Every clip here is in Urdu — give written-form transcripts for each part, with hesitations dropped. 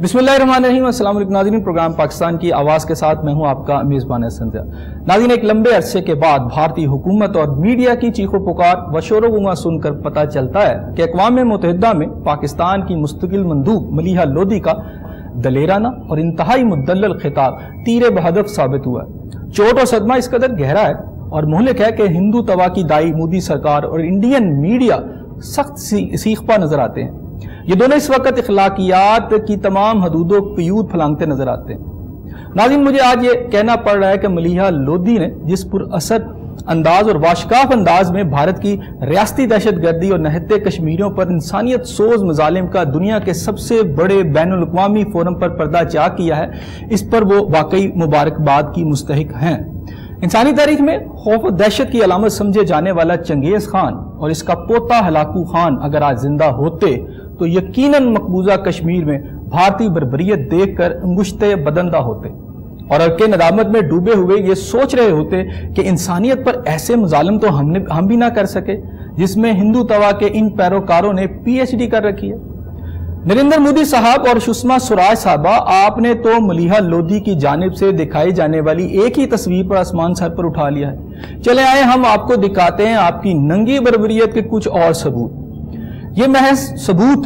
बिस्मिल्लाहिर्रहमानिर्रहीम। अस्सलाम वालेकुम नाज़रीन, प्रोग्राम पाकिस्तान की आवाज़ के साथ मैं हूं आपका मेज़बान संध्या। नाज़रीन, एक लंबे अरसे के बाद भारतीय हुकूमत और मीडिया की चीखों पुकार व शोर गुमा सुनकर पता चलता है कि अक़वाम मुत्तहिदा में पाकिस्तान की मुस्तकिल मंदूब मलीहा लोदी का दलेराना और इंतहाई मुदल्लल खिताब तीर बहदफ साबित हुआ है। चोट और सदमा इस कदर गहरा है और मुहलिक है कि हिंदू तवा की दाई मोदी सरकार और इंडियन मीडिया सख्त सीखपा नजर आते हैं। ये दोनों इस वक्त इखलाकियात की तमाम हदूदों कयूद फलांगते नजर आते हैं। नाज़रीन, मुझे आज ये कहना पड़ रहा है कि मलीहा लोदी ने जिस पुरअसर अंदाज और वाशकाफ अंदाज में भारत की रियासती दहशत गर्दी और नहते कश्मीरियों पर इंसानियत सोज मजालिम का दुनिया के सबसे बड़े बैनुल अक़वामी फोरम पर पर्दा चाक किया है, इस पर वो वाकई मुबारकबाद की मुस्तहिक हैं। इंसानी तारीख में खौफ और दहशत की अलामत समझे जाने वाला चंगेज खान और इसका पोता हलाकू खान अगर आज जिंदा होते तो यकीनन मकबूजा कश्मीर में भारतीय बर्बरियत देखकर अंगुश्ते बदंदा होते और अरके नदामत में डूबे हुए ये सोच रहे होते कि इंसानियत पर ऐसे मुजालिम तो हम भी ना कर सके जिसमें हिंदू तवा के इन पैरोकारों ने PhD कर रखी है। नरेंद्र मोदी साहब और सुषमा स्वराज साहबा, आपने तो मलीहा लोदी की जानिब से दिखाई जाने वाली एक ही तस्वीर पर आसमान सर पर उठा लिया है। चले आए, हम आपको दिखाते हैं आपकी नंगी बर्बरियत के कुछ और सबूत। ये महज सबूत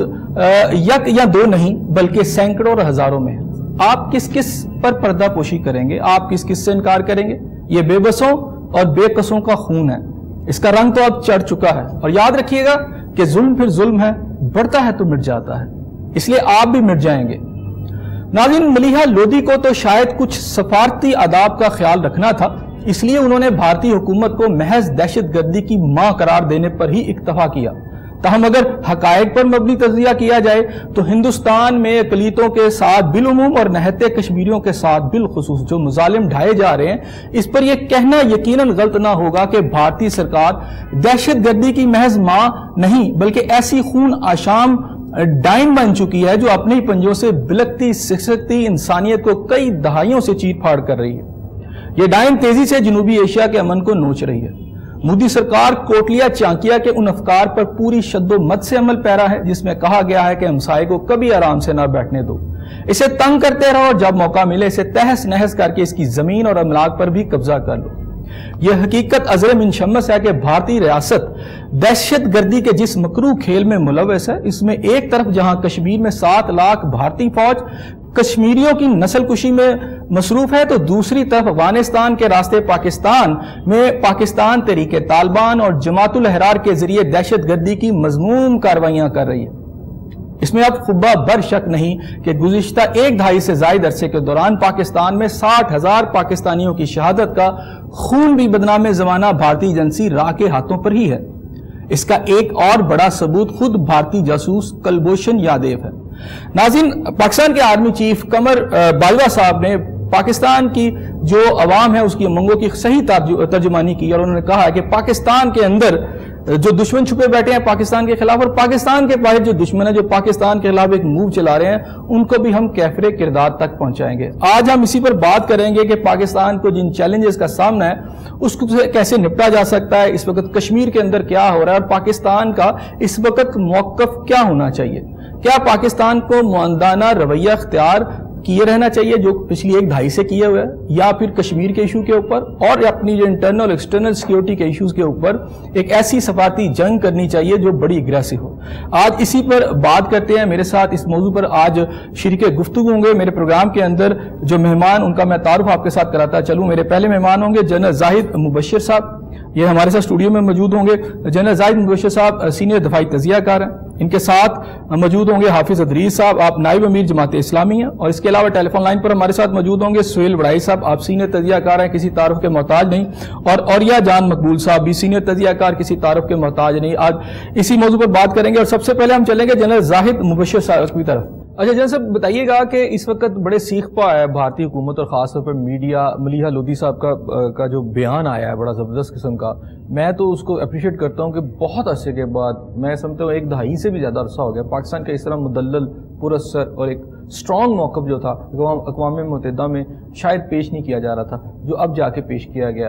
एक या दो नहीं बल्कि सैकड़ों और हजारों में है। आप किस किस पर पर्दा पोशी करेंगे, आप किस किस से इनकार करेंगे? ये बेबसों और बेकसों का खून है, इसका रंग तो अब चढ़ चुका है। और याद रखिएगा कि जुल्म फिर जुल्म है, बढ़ता है तो मिट जाता है, इसलिए आप भी मिट जाएंगे। नाज़रीन, मलीहा लोदी को तो शायद कुछ सफारती आदाब का ख्याल रखना था, इसलिए उन्होंने भारतीय हुकूमत को महज दहशत गर्दी की मां करार देने पर ही इक्तफा किया। ताहम अगर हकायक पर मबनी तज़किया किया जाए तो हिंदुस्तान में अक़लियतों के साथ बिलउमूम और नहते कश्मीरियों के साथ बिलखुसूस जो मुजालिम ढाए जा रहे हैं, इस पर यह कहना यकीनन गलत ना होगा कि भारतीय सरकार दहशत गर्दी की महज मां नहीं बल्कि ऐसी खून आशाम डाइन बन चुकी है जो अपने ही पंजों से बिलकती सिसकती इंसानियत को कई दहाइयों से चीर फाड़ कर रही है। यह डाइन तेजी से जनूबी एशिया के अमन को नोच रही है। मोदी सरकार कोटलिया चांकिया के उन अफकार पर पूरी शद्दोमत से अमल पैरा है जिसमें कहा गया है कि हमसाये को कभी आराम से ना बैठने दो, इसे तंग करते रहो और जब मौका मिले इसे तहस नहस करके इसकी जमीन और अमलाक पर भी कब्जा कर लो। यह हकीकत अज़र मिन शम्स है कि भारतीय रियासत दहशत गर्दी के जिस मकरू खेल में मुलव्वस है, इसमें एक तरफ जहां कश्मीर में 7 लाख भारतीय फौज कश्मीरियों की नस्ल कुशी में मसरूफ है, तो दूसरी तरफ अफगानिस्तान के रास्ते पाकिस्तान में पाकिस्तान तहरीक तालिबान और जमातुल अहरार के जरिए दहशत गर्दी की मजमूम कार्रवाइयां कर रही है। इसमें अब खुब्बा बर शक नहीं कि गुज़िश्ता एक दहाई से जायद अरसे के दौरान पाकिस्तान में 60,000 पाकिस्तानियों की शहादत का खून भी बदनाम जमाना भारतीय एजेंसी रा के हाथों पर ही है। इसका एक और बड़ा सबूत खुद भारतीय जासूस कुलभूषण यादव है। नाज़रीन, पाकिस्तान के आर्मी चीफ कमर बाजवा साहब ने पाकिस्तान की जो अवाम है उसकी उमंगों की सही तर्जुमानी की और उन्होंने कहा कि पाकिस्तान के अंदर जो दुश्मन छुपे बैठे हैं पाकिस्तान के खिलाफ और पाकिस्तान के बाहर जो दुश्मन है जो पाकिस्तान के खिलाफ एक मूव चला रहे हैं, उनको भी हम कैफरे किरदार तक पहुंचाएंगे। आज हम इसी पर बात करेंगे कि पाकिस्तान को जिन चैलेंजेस का सामना है उसको कैसे निपटा जा सकता है, इस वक्त कश्मीर के अंदर क्या हो रहा है और पाकिस्तान का इस वक्त मौक़िफ़ क्या होना चाहिए। क्या पाकिस्तान को मुआंदाना रवैया अख्तियार किए रहना चाहिए जो पिछली एक दहाई से किए हुए है, या फिर कश्मीर के इशू के ऊपर और अपनी जो इंटरनल एक्सटर्नल सिक्योरिटी के इश्यूज के ऊपर एक ऐसी सफारती जंग करनी चाहिए जो बड़ी अग्रेसिव हो। आज इसी पर बात करते हैं। मेरे साथ इस मौजू पर आज शरीके गुफ्तगू होंगे मेरे प्रोग्राम के अंदर जो मेहमान, उनका मैं तारुफ आपके साथ कराता चलूँ। मेरे पहले मेहमान होंगे जनरल जाहिद मुबश्शिर साहब, ये हमारे साथ स्टूडियो में मौजूद होंगे। जनरल जाहिद मुबश्शिर साहब सीनियर दफाई तजियाकार हैं। इनके साथ मौजूद होंगे हाफिज अदरीस साहब, आप नाइब अमीर जमात इस्लामी हैं। और इसके अलावा टेलीफोन लाइन पर हमारे साथ मौजूद होंगे सुहेल वड़ाई साहब, आप सीनियर तजियाकार हैं, किसी तारुफ के मोहताज नहीं। और औरिया जान मकबूल साहब भी सीनियर तजियाकार, किसी तारुफ के मोहताज नहीं। आज इसी मौजू पर बात करेंगे और सबसे पहले हम चलेंगे जनरल जाहिद मुबश्शिर साहब की तरफ। अच्छा जनरल साहब, बताइएगा कि इस वक्त बड़े सीख पा है भारतीय हुकूमत और ख़ासतौर पर मीडिया, मलीहा लोदी साहब का जो बयान आया है बड़ा ज़बरदस्त किस्म का, मैं तो उसको अप्रिशिएट करता हूँ कि बहुत अरसे के बाद, मैं समझता हूँ एक दहाई से भी ज़्यादा अरसा हो गया, पाकिस्तान का इस तरह मुदल्लल पुरअसर और एक स्ट्रॉन्ग मौक़िफ़ जो था अक़वाम मुत्तहिदा में शायद पेश नहीं किया जा रहा था, जो अब जाके पेश किया गया,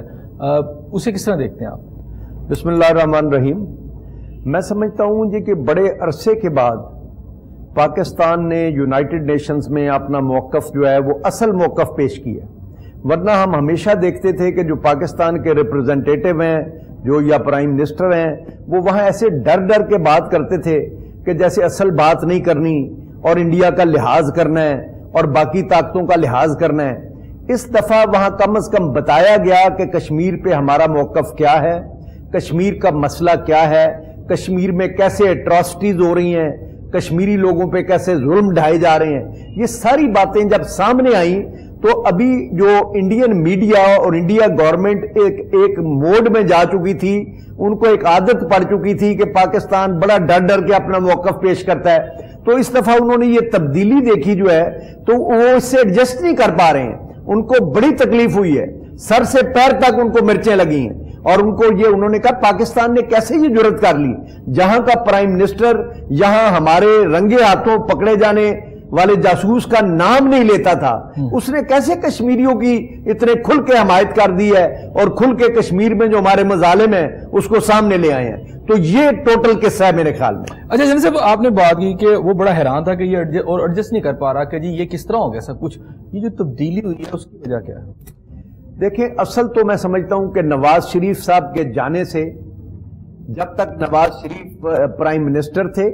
उसे किस तरह देखते हैं आप? बिस्मिल्लाहिर्रहमानिर्रहीम। मैं समझता हूँ कि बड़े अरसे के बाद پاکستان نے یونائٹڈ نیشنز میں اپنا موقف جو ہے وہ اصل موقف پیش کیا، ورنہ ہم ہمیشہ دیکھتے تھے کہ جو پاکستان کے ریپرزنٹیٹیو ہیں جو یا پرائم منسٹر ہیں وہ وہاں ایسے ڈر کے بات کرتے تھے کہ جیسے اصل بات نہیں کرنی اور انڈیا کا لحاظ کرنا ہے اور باقی طاقتوں کا لحاظ کرنا ہے۔ اس دفعہ وہاں کم از کم بتایا گیا کہ کشمیر پہ ہمارا موقف کیا ہے، کشمیر کا مسئلہ کیا ہے، کشمیر میں کیسے اٹراسٹیز ہو رہی ہیں، کشمیری لوگوں پہ کیسے ظلم ڈھائے جا رہے ہیں۔ یہ ساری باتیں جب سامنے آئیں تو ابھی جو انڈین میڈیا اور انڈیا گورنمنٹ ایک موڈ میں جا چکی تھی، ان کو ایک عادت پڑ چکی تھی کہ پاکستان بڑا ڈر کے اپنا موقف پیش کرتا ہے، تو اس دفعہ انہوں نے یہ تبدیلی دیکھی جو ہے تو وہ اس سے ایڈجسٹ نہیں کر پا رہے ہیں۔ ان کو بڑی تکلیف ہوئی ہے، سر سے پیر تک ان کو مرچیں لگی ہیں، اور انہوں نے کہا پاکستان نے کیسے یہ جرات کر لی، جہاں کا پرائم منسٹر یہاں ہمارے رنگے ہاتھوں پکڑے جانے والے جاسوس کا نام نہیں لیتا تھا، اس نے کیسے کشمیریوں کی اتنے کھل کے حمایت کر دی ہے اور کھل کے کشمیر میں جو ہمارے مظالم ہیں اس کو سامنے لے آئے ہیں۔ تو یہ ٹوٹل قصہ ہے میرے خیال میں۔ اچھا جن صاحب، آپ نے بات کی کہ وہ بڑا حیران تھا کہ یہ ایڈجسٹ نہیں کر پا رہا کہ جی یہ کس طرح ہو گیا سب کچھ، یہ جو تبدیلی ہوئی ہے اس کی وجہ کیا ہے؟ دیکھیں، اصل تو میں سمجھتا ہوں کہ نواز شریف صاحب کے جانے سے، جب تک نواز شریف پرائم منسٹر تھے،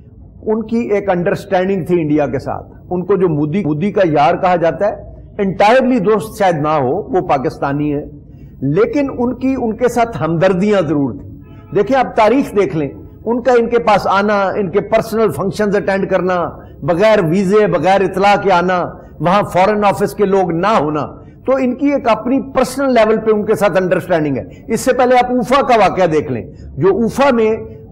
ان کی ایک انڈرسٹینڈنگ تھی انڈیا کے ساتھ۔ ان کو جو مودی کا یار کہا جاتا ہے، انٹائرلی دوست شاید نہ ہو، وہ پاکستانی ہے، لیکن ان کے ساتھ ہمدردیاں ضرور تھیں۔ دیکھیں آپ تاریخ دیکھ لیں، ان کا ان کے پاس آنا، ان کے پرسنل فنکشنز اٹینڈ کرنا، بغیر ویزے بغیر اطلاع کے آنا، وہاں فورن آفس کے لوگ نہ ہونا، تو ان کی ایک اپنی پرسنل لیول پہ ان کے ساتھ انڈرسٹینڈنگ ہے۔ اس سے پہلے آپ اوفا کا واقعہ دیکھ لیں، جو اوفا میں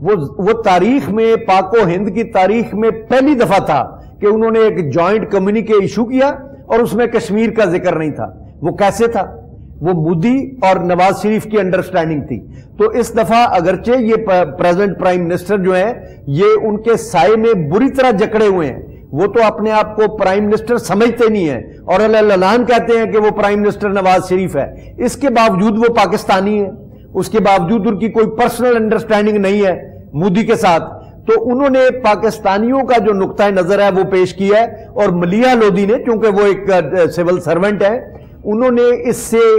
وہ تاریخ میں، پاک و ہند کی تاریخ میں پہلی دفعہ تھا کہ انہوں نے ایک جوائنٹ کمیونیکے ایشو کیا اور اس میں کشمیر کا ذکر نہیں تھا۔ وہ کیسے تھا؟ وہ مودی اور نواز شریف کی انڈرسٹینڈنگ تھی۔ تو اس دفعہ اگرچہ یہ پریزیڈنٹ پرائم منسٹر جو ہیں یہ ان کے سائے میں بری طرح جکڑے ہوئے ہیں، وہ تو اپنے آپ کو پرائم منسٹر سمجھتے نہیں ہیں اور اعلان کہتے ہیں کہ وہ پرائم منسٹر نواز شریف ہے، اس کے باوجود وہ پاکستانی ہے، اس کے باوجود ان کی کوئی پرسنل انڈرسٹینڈنگ نہیں ہے مودی کے ساتھ۔ تو انہوں نے پاکستانیوں کا جو نقطہ نظر ہے وہ پیش کیا ہے، اور ملیح لودھی نے، چونکہ وہ ایک سول سرونٹ ہے، انہوں نے اس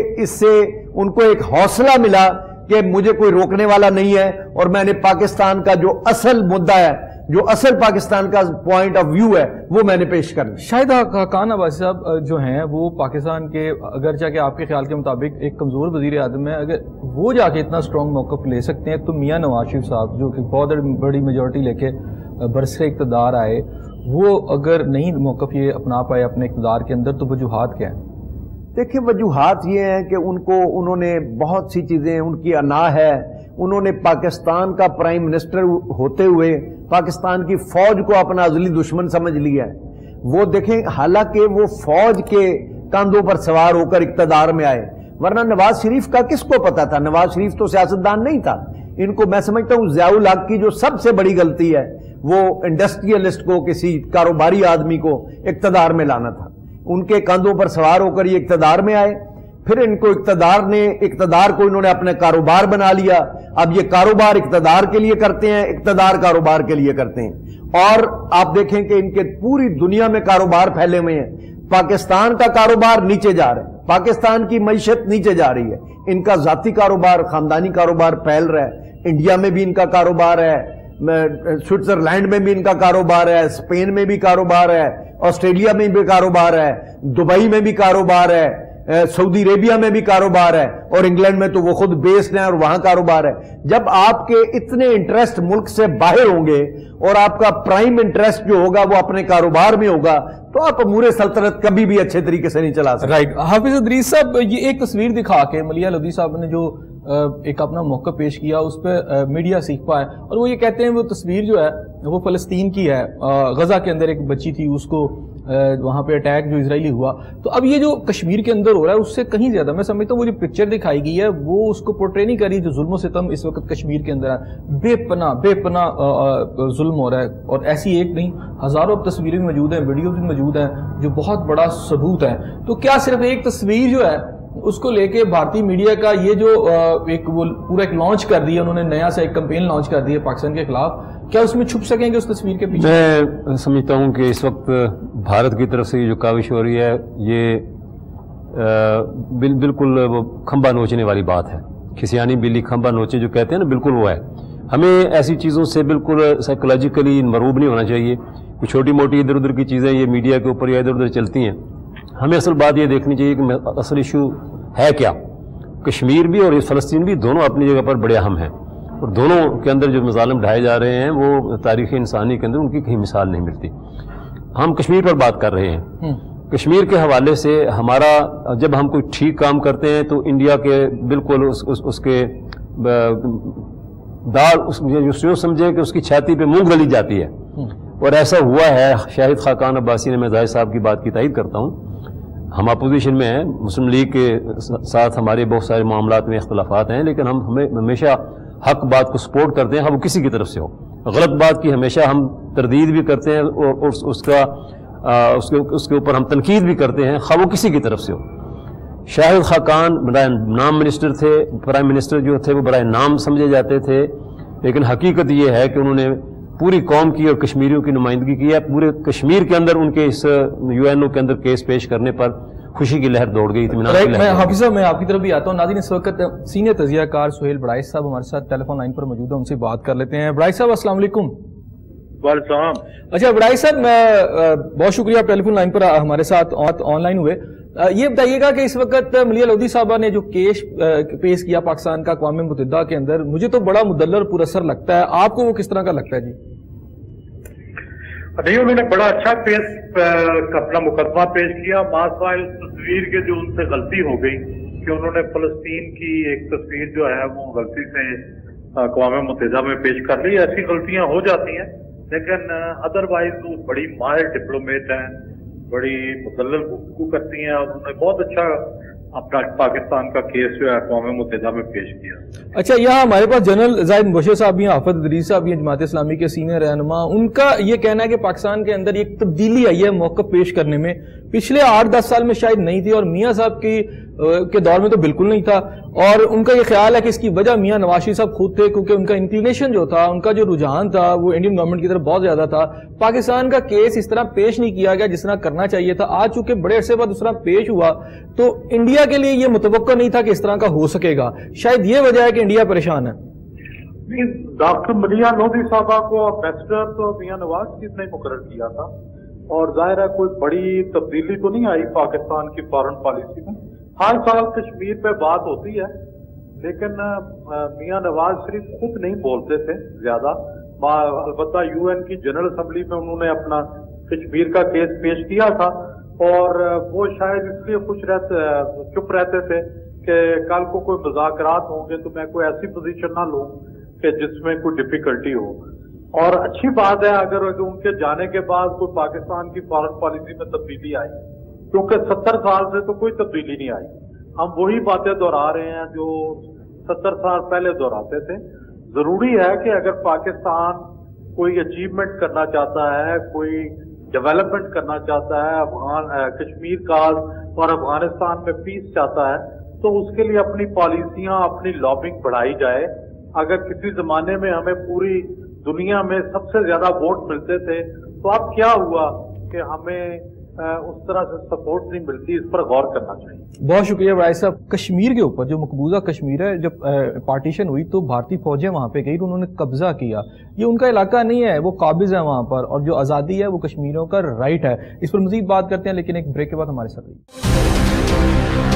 سے ان کو ایک حوصلہ ملا کہ مجھے کوئی روکنے والا نہیں ہے، اور میں نے پاکستان کا جو اصل مدعا ہے، جو اصل پاکستان کا پوائنٹ آف ویو ہے، وہ میں نے پیش کرنا۔ شاہد خاقان عباسی صاحب جو ہیں وہ پاکستان کے، اگرچہ کہ آپ کے خیال کے مطابق ایک کمزور وزیر اعظم ہے، اگر وہ جا کے اتنا سٹرونگ موقف لے سکتے ہیں تو میاں نواز شریف صاحب جو کہ بہت بڑی میجورٹی لے کے برسر اقتدار آئے، وہ اگر نہیں موقف یہ اپنا پائے اپنے اقتدار کے اندر، تو وجوہات کیا ہیں؟ دیکھیں، وجوہات یہ ہیں کہ انہوں نے بہت سی چیزیں، ان کی انا ہے، انہوں نے پاکستان کا پرائم منسٹر ہوتے ہوئے پاکستان کی فوج کو اپنا ازلی دشمن سمجھ لیا ہے۔ وہ دیکھیں، حالانکہ وہ فوج کے کاندھوں پر سوار ہو کر اقتدار میں آئے، ورنہ نواز شریف کا کس کو پتا تھا؟ نواز شریف تو سیاستدان نہیں تھا۔ ان کو میں سمجھتا ہوں ضیاء الحق کی جو سب سے بڑی غلطی ہے وہ انڈسٹریلسٹ کو، کسی کاروباری آدمی کو اقتدار میں لانا تھا۔ ان کے کاندھوں پر سوار ہو کر یہ اقتدار میں آئے، پھر ان کو اقتدار کو انہوں نے اپنے کاروبار بنا لیا۔ اب یہ کاروبار اقتدار کے لیے کرتے ہیں، اقتدار کاروبار کے لیے کرتے ہیں، اور آپ دیکھیں کہ ان کے پوری دنیا میں کاروبار پھیلے ہوئے ہیں۔ پاکستان کا کاروبار نیچے جا رہا ہے، پاکستان کی معیشت نیچے جا رہی ہے، ان کا ذاتی کاروبار، خاندانی کاروبار پھیل رہا ہے۔ انڈیا میں بھی ان کا کاروبار ہے، سوئٹزرلینڈ میں بھی ان کا کاروبار ہے، اسپین میں بھی کاروبار ہے، آسٹریلیا میں بھی کاروبار ہے، دبئی میں بھی کاروبار ہے، سعودی عربیہ میں بھی کاروبار ہے، اور انگلینڈ میں تو وہ خود بیسڈ ہیں اور وہاں کاروبار ہے۔ جب آپ کے اتنے انٹرسٹ ملک سے باہر ہوں گے اور آپ کا پرائم انٹرسٹ جو ہوگا وہ اپنے کاروبار میں ہوگا، تو آپ امور سلطنت کبھی بھی اچھے طریقے سے نہیں چلا سکتے۔ رائٹ، حافظ ادریس صاحب، یہ ایک تصویر دکھا کے ملیح لودھی صاحب نے جو ایک اپنا موقع پیش کیا، اس پہ میڈیا سیکھ پائے، اور وہ یہ کہتے ہیں وہ تصویر جو ہے وہ فلسطین کی ہے، غزہ کے اندر ایک بچی تھی، اس کو وہاں پہ اٹیک جو اسرائیلی ہوا۔ تو اب یہ جو کشمیر کے اندر ہو رہا ہے اس سے کہیں زیادہ میں سمجھتا ہوں وہ جو پکچر دکھائی گئی ہے وہ اس کو پورٹری نہیں کر رہی جو ظلم و ستم اس وقت کشمیر کے اندر ہے۔ بے پناہ ظلم ہو رہا ہے، اور ایسی ایک نہیں، ہزاروں تصویریں موجود ہیں، ویڈیوز بھی موجود ہیں جو بہت بڑا ثبوت ہے۔ تو کیا صرف ایک تصویر جو ہے اس کو لے کے بھارتی میڈیا کا یہ جو ایک وہ پورا ایک لانچ کر دیا، انہوں نے نیا سا ایک کمپین لانچ کر دی ہے پاکستان کے خلاف، کیا اس میں چھپ سکیں گے اس تصویر کے پیچھے؟ میں سمجھتا ہوں کہ اس وقت بھارت کی طرف سے یہ جو کاوش ہو رہی ہے یہ بالکل وہ کھمبا نوچنے والی بات ہے. کھسیانی بلی کھمبا نوچے جو کہتے ہیں نا، بالکل وہ ہے. ہمیں ایسی چیزوں سے بالکل سائیکولوجیکلی مرعوب نہیں ہونا چاہیے. کوئی چھوٹی موٹی ادھر ادھر کی چیزیں یہ میڈیا کے اوپر یا ادھر ادھر چلتی ہیں. ہمیں اصل بات یہ دیکھنی چاہیے کہ اصل ایشو ہے کیا. کشمیر بھی اور فلسطین بھی دونوں اپنی جگہ پر بڑے اہم ہیں، اور دونوں کے اندر جو مظالم ڈھائے جا رہے ہیں وہ تاریخ انسانی کے اندر ان کی کہیں مثال نہیں ملتی. ہم کشمیر پر بات کر رہے ہیں. کشمیر کے حوالے سے ہمارا جب ہم کوئی ٹھیک کام کرتے ہیں تو انڈیا کے بالکل اس کے دال جو سمجھیں کہ اس کی چھاتی پہ مونگ گلی جاتی ہے، اور ایسا ہوا ہے. شاہد خاقان عباسی نے، میں زاہد صاحب کی بات کی تائید کرتا ہوں، ہم اپوزیشن میں ہیں، مسلم لیگ کے ساتھ ہمارے بہت سارے معاملات میں اختلافات ہیں، لیکن ہم ہمیشہ حق بات کو سپورٹ کرتے ہیں، ہم وہ کسی کی طرف سے ہو. غلط بات کی ہمیشہ ہم تردید بھی کرتے ہیں اور اس کے اوپر ہم تنقید بھی کرتے ہیں، خواہ وہ کسی کی طرف سے ہو. شاہد خاقان برائے نام منسٹر تھے، پرائم منسٹر جو تھے وہ برائے نام سمجھے جاتے تھے، لیکن حقیقت یہ ہے کہ انہوں نے پوری قوم کی اور کشمیریوں کی نمائندگی کی ہے. پورے کشمیر کے اندر ان کے اس UN کے اندر کیس پیش کرنے پر خوشی کی لہر دوڑ گئی. میں حافظ صاحب میں آپ کی طرف بھی آتا ہوں. ناظرین اس وقت سینئر تجزیہ کار سہیل بڑائش صاحب ہمارے ساتھ ٹیلی فون لائن پر موجود ہیں، ان سے بات کر لیتے ہیں. بڑائش صاحب السلام علیکم. وعلیکم. اچھا بڑائش صاحب، میں بہت شکریہ آپ ٹیلی فون لائن پر ہمارے ساتھ آن لائن ہوئے. یہ بتائیے گا کہ اس وقت ملیحہ لودھی صاحبہ نے جو کیس پیش کیا پاکستان کا اقوام متحدہ کے اندر، مجھے تو بڑا مدلل پر اثر لگتا ہے، آپ کو وہ کس طرح کا لگتا ہے؟ جی نہیں، انہوں نے بڑا اچھا اپنا مقدمہ پیش کیا. ماسوائل تصویر کے جو ان سے غلطی ہو گئی کہ انہوں نے فلسطین کی ایک تصویر جو ہے وہ غلطی سے اقوام متحدہ میں پیش کر لی. ایسی غلطیاں ہو جاتی ہیں، لیکن ادروائز وہ بڑی ماہر ڈپلومیٹ ہیں، بڑی مدلل گفتگو کرتی ہیں، اور انہوں نے بہت اچھا اپنا پاکستان کا کیس جو ہے اقوام متحدہ میں پیش کیا. اچھا، یہاں ہمارے پاس جنرل زاہد مبشر صاحب بھی ہیں، حافظ ادریس صاحب بھی ہیں، جماعت اسلامی کے سینئر رہنما. ان کا یہ کہنا ہے کہ پاکستان کے اندر ایک تبدیلی آئی ہے موقف پیش کرنے میں. پچھلے 8-10 سال میں شاید نہیں تھی، اور میاں صاحب کے دور میں تو بالکل نہیں تھا. اور ان کا یہ خیال ہے کہ اس کی وجہ میاں نواز شریف صاحب خود تھے، کیونکہ ان کا انکلینیشن جو تھا، ان کا جو رجحان تھا وہ انڈین گورنمنٹ کی طرف بہت زیادہ تھا. پاکستان کا کیس اس طرح پیش نہیں کیا گیا جس طرح کرنا چاہیے تھا. آج چونکہ بڑے عرصے بعد اس طرح پیش ہوا تو انڈیا کے لیے یہ متوقع نہیں تھا کہ اس طرح کا ہو سکے گا. شاید یہ وجہ ہے کہ انڈیا پریشان ہے. ڈاکٹر ملیحہ لودھی صاحبہ کو امبیسڈر تو میاں نواز شریف نے مقرر کیا تھا، اور ظاہر ہے کوئی بڑی تبدیلی تو نہیں آئی پاکستان کی فارن پالیسی میں. ہر سال کشمیر پہ بات ہوتی ہے، لیکن میاں نواز شریف خود نہیں بولتے تھے زیادہ. البتہ UN کی جنرل اسمبلی میں انہوں نے اپنا کشمیر کا کیس پیش کیا تھا، اور وہ شاید اس لیے چپ رہتے تھے کہ کل کو کوئی مذاکرات ہوں گے تو میں کوئی ایسی پوزیشن نہ لوں کہ جس میں کوئی ڈیفیکلٹی ہو. اور اچھی بات ہے اگر ان کے جانے کے بعد کوئی پاکستان کی فارن پالیسی میں تبدیلی آئی، کیونکہ 70 سال سے تو کوئی تبدیلی نہیں آئی. ہم وہی باتیں دہرا رہے ہیں جو 70 سال پہلے دہراتے تھے. ضروری ہے کہ اگر پاکستان کوئی اچیومنٹ کرنا چاہتا ہے، کوئی ڈیولپمنٹ کرنا چاہتا ہے، کشمیر کا اور افغانستان میں پیس چاہتا ہے، تو اس کے لیے اپنی پالیسیاں، اپنی لابنگ بڑھائی جائے. اگر کسی زمانے میں ہمیں پوری دنیا میں سب سے زیادہ ووٹ ملتے تھے تو اب کیا ہوا کہ ہمیں اس طرح سے سپورٹ نہیں ملتی. اس پر غور کرنا چاہیے. بہت شکریہ بڑائش صاحب. کشمیر کے اوپر جو مقبوضہ کشمیر ہے، جب پارٹیشن ہوئی تو بھارتی فوجیں وہاں پہ گئی، انہوں نے قبضہ کیا. یہ ان کا علاقہ نہیں ہے، وہ قابض ہے وہاں پر، اور جو آزادی ہے وہ کشمیریوں کا رائٹ ہے. اس پر مزید بات کرتے ہیں، لیکن ایک بریک کے بعد ہمارے ساتھ رہیے.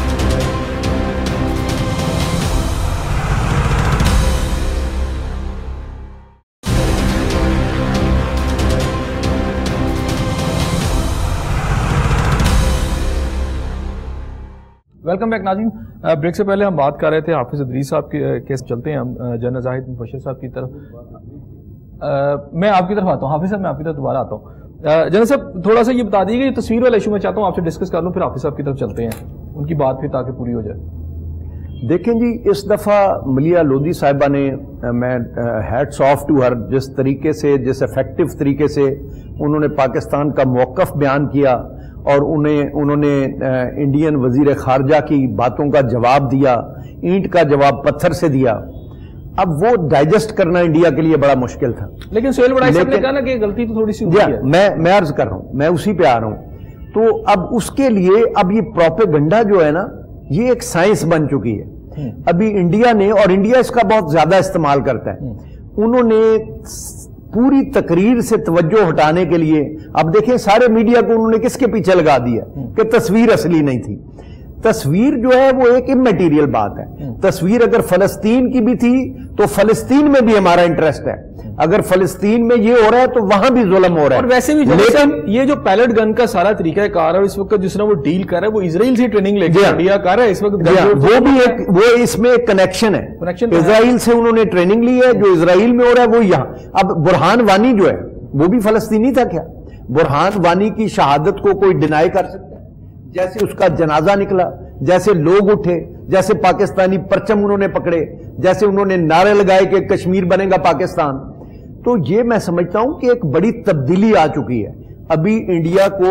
ویلکم بیک ناظرین. بریک سے پہلے ہم بات کر رہے تھے حافظ ادریس صاحب کے کیس. چلتے ہیں ہم جنرل زاہد مبشر صاحب کی طرف. میں آپ کی طرف آتا ہوں حافظ صاحب، میں آپ کی طرف دوبارہ آتا ہوں. جنرل صاحب تھوڑا سا یہ بتا دیجیے کہ تصویر والا ایشو میں چاہتا ہوں آپ سے ڈسکس کر لوں، پھر حافظ صاحب کی طرف چلتے ہیں، ان کی بات پھر تاکہ پوری ہو جائے. دیکھیں جی، اس دفعہ ملیحہ لودھی صاحبہ نے، میں ہیٹس آف ٹو ہر، جس طریقے سے، جس افیکٹو طریقے سے انہوں نے پاکستان کا موقف بیان کیا، اور انہوں نے انڈین وزیر خارجہ کی باتوں کا جواب دیا، اینٹ کا جواب پتھر سے دیا. اب وہ ڈائجسٹ کرنا انڈیا کے لیے بڑا مشکل تھا. لیکن سہیل بڑائی صاحب نے کہا نا کہ غلطی تو تھوڑی سی ہوئی ہے. میں عرض کر رہا ہوں, میں اسی پہ آ رہا ہوں. تو اب اس کے لیے اب یہ پروپیگنڈا جو ہے نا, یہ ایک سائنس بن چکی ہے. ابھی انڈیا نے, اور انڈیا اس کا بہت زیادہ استعمال کرتا ہے, انہوں نے پوری تقریر سے توجہ ہٹانے کے لیے, اب دیکھیں سارے میڈیا کو انہوں نے کس کے پیچھے لگا دیا کہ تصویر اصلی نہیں تھی. تصویر جو ہے وہ ایک اممیٹیریل بات ہے. تصویر اگر فلسطین کی بھی تھی تو فلسطین میں بھی ہمارا انٹرسٹ ہے. اگر فلسطین میں یہ ہو رہا ہے تو وہاں بھی ظلم ہو رہا ہے. اور ویسے بھی لیکن یہ جو پیلٹ گن کا سارا طریقہ کار ہے اس وقت جس طرح وہ ڈیل کر رہا ہے, وہ اسرائیل سے ٹریننگ لے کے انڈیا کر رہا ہے اس وقت, وہ بھی ایک, وہ اس میں ایک کنیکشن ہے. اسرائیل سے انہوں نے ٹریننگ لی ہے, جو اسرائیل میں ہو رہا ہے وہ یہاں. اب برہان وانی جو ہے وہ بھی فلسطینی تھا کیا؟ برہان وانی کی شہادت کو کوئی ڈینائی کر سکتا ہے؟ جیسے اس کا جنازہ نکلا, جیسے لوگ اٹھے, جیسے پاکستانی پرچم انہوں نے پکڑے, جیسے انہوں نے نعرے لگائے کہ کشمیر بنے گا پاکستان. تو یہ میں سمجھتا ہوں کہ ایک بڑی تبدیلی آ چکی ہے. ابھی انڈیا کو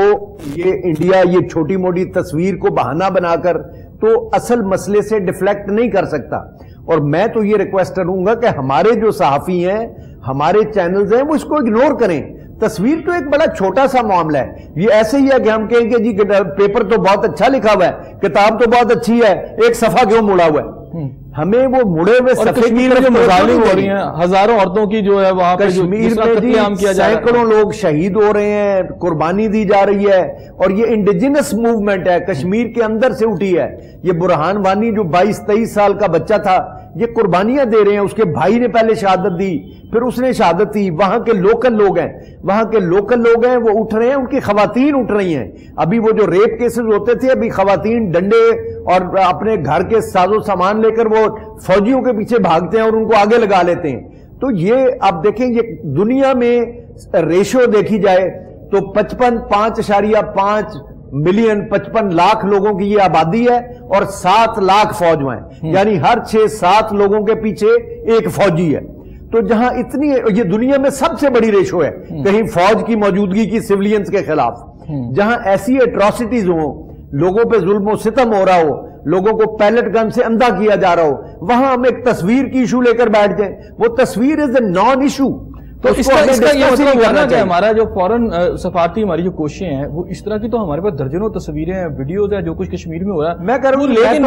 یہ چھوٹی موٹی تصویر کو بہانہ بنا کر تو اصل مسئلے سے ڈیفلیکٹ نہیں کر سکتا. اور میں تو یہ ریکویسٹ کروں گا کہ ہمارے جو صحافی ہیں, ہمارے چینلز ہیں, وہ اس کو اگنور کریں. تصویر تو ایک بڑا چھوٹا سا معاملہ ہے. یہ ایسے ہی ہے کہ ہم کہیں کہ جی پیپر تو بہت اچھا لکھا ہوا ہے, کتاب تو بہت اچھی ہے, ایک صفحہ کیوں مڑا ہوا ہے؟ ہمیں وہ مڑے ہوئے صفحے کی جو مظالم ہو رہی ہیں, ہزاروں عورتوں کی جو ہے وہاں پہ کشمیر میں سینکڑوں لوگ شہید ہو رہے ہیں, قربانی دی جا رہی ہے, اور یہ انڈیجنس موومنٹ ہے, کشمیر کے اندر سے اٹھی ہے. یہ برہان وانی جو 22-23 سال کا بچہ تھا, یہ قربانیاں دے رہے ہیں. اس کے بھائی نے پہلے شہادت دی, پھر اس نے شہادت دی. وہاں کے لوکل لوگ ہیں, وہ اٹھ رہے ہیں, ان کی خواتین اٹھ رہی ہیں. ابھی وہ جو ریپ کیسز ہوتے تھے, ابھی خواتین ڈنڈے اور اپنے گھر کے ساز و سامان لے کر وہ فوجیوں کے پیچھے بھاگتے ہیں اور ان کو آگے لگا لیتے ہیں. تو یہ آپ دیکھیں, یہ دنیا میں ریشو دیکھی جائے تو 5.5 ملین 55 لاکھ لوگوں کی یہ آبادی ہے, اور 7 لاکھ فوج ہیں. یعنی ہر 6-7 لوگوں کے پیچھے ایک فوجی ہے. تو جہاں اتنی, یہ دنیا میں سب سے بڑی ریشو ہے کہیں فوج کی موجودگی کی سیولینز کے خلاف. جہاں ایسی ایٹراسٹیز ہوں, لوگوں پہ ظلم و ستم ہو رہا ہو, لوگوں کو پیلٹ گن سے اندھا کیا جا رہا ہو, وہاں ہم ایک تصویر کی ایشو لے کر بیٹھ جائیں. وہ تصویر از اے نان ایشو. تو اس کا یہ مطلب ہوا نا کہ ہمارا جو فورن سفارتی ہماری جو کوششیں ہیں وہ اس طرح کی, تو ہمارے پاس درجنوں تصویریں ہیں, ویڈیوز ہیں جو کچھ کشمیر میں ہو رہا ہے. میں کہہ